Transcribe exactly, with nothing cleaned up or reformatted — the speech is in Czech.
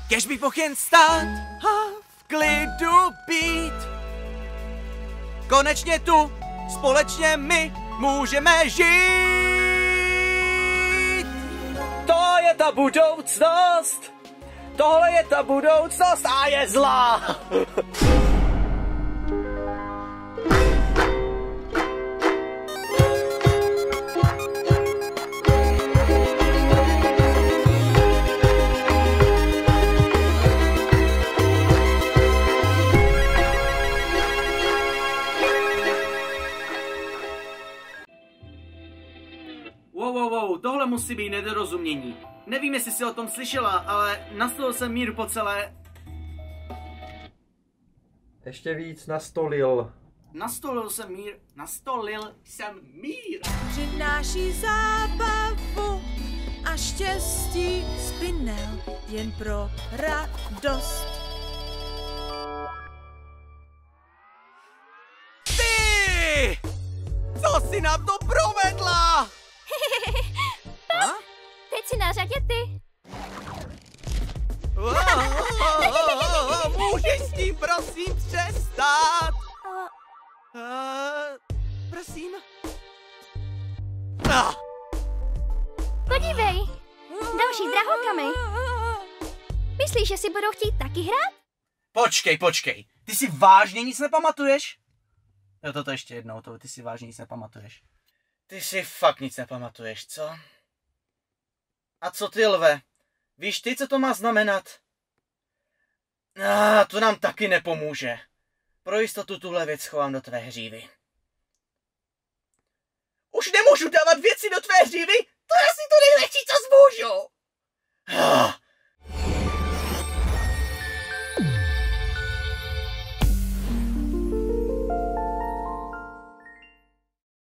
Kež bych mohl jen stát a v klidu být. Konečně tu společně my můžeme žít. To je ta budoucnost. Tohle je ta budoucnost a je zlá. Wow, wow, wow, tohle musí být nedorozumění. Nevím, jestli jsi o tom slyšela, ale nastolil jsem mír po celé... Ještě víc nastolil. Nastolil jsem mír, nastolil jsem mír. Přináší zábavu a štěstí spinel jen pro radost. Ty! Co jsi nám to provedla? A? Teď si na řadě ty. Můžeš s tím prosím přestat? Uh, prosím. Ah. Podívej, další drahokamy. Myslíš, že si budou chtít taky hrát? Počkej, počkej, ty si vážně nic nepamatuješ? Jo, toto ještě jednou, to ty si vážně nic nepamatuješ. Ty si fakt nic nepamatuješ, co? A co ty, lve? Víš ty, co to má znamenat? Ah, to nám taky nepomůže. Pro jistotu tuhle věc chovám do tvé hřívy. Už nemůžu dávat věci do tvé hřívy? To je asi to nejlepší, co zmůžu! Ah,